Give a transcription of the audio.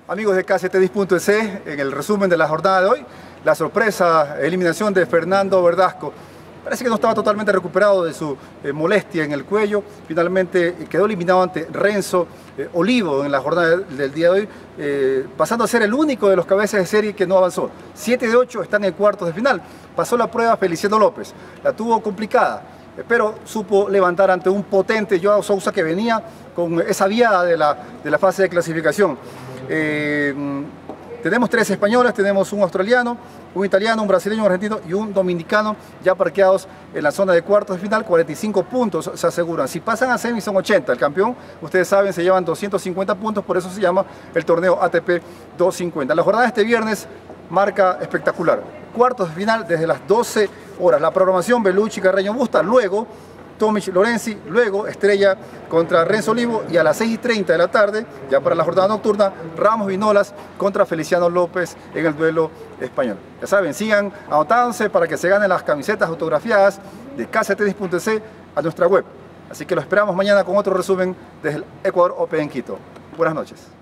Amigos de KCTDisc.es, en el resumen de la jornada de hoy, la sorpresa eliminación de Fernando Verdasco. Parece que no estaba totalmente recuperado de su molestia en el cuello. Finalmente quedó eliminado ante Renzo Olivo en la jornada del día de hoy, pasando a ser el único de los cabezas de serie que no avanzó. 7 de 8 están en cuartos de final. Pasó la prueba Feliciano López. La tuvo complicada, pero supo levantar ante un potente Joao Sousa que venía con esa viada de la fase de clasificación. Tenemos 3 españoles, tenemos un australiano, un italiano, un brasileño, un argentino y un dominicano ya parqueados en la zona de cuartos de final. 45 puntos se aseguran. Si pasan a semis son 80. El campeón, ustedes saben, se llevan 250 puntos, por eso se llama el torneo ATP 250. La jornada de este viernes marca espectacular. Cuartos de final desde las 12 horas. La programación Bellucci, Carreño, Busta, luego Tomic Lorenzi, luego Estrella contra Renzo Olivo y a las 6:30 de la tarde, ya para la jornada nocturna, Ramos Vinolas contra Feliciano López en el duelo español. Ya saben, sigan anotándose para que se ganen las camisetas autografiadas de KCTDisc.es a nuestra web. Así que lo esperamos mañana con otro resumen desde el Ecuador Open en Quito. Buenas noches.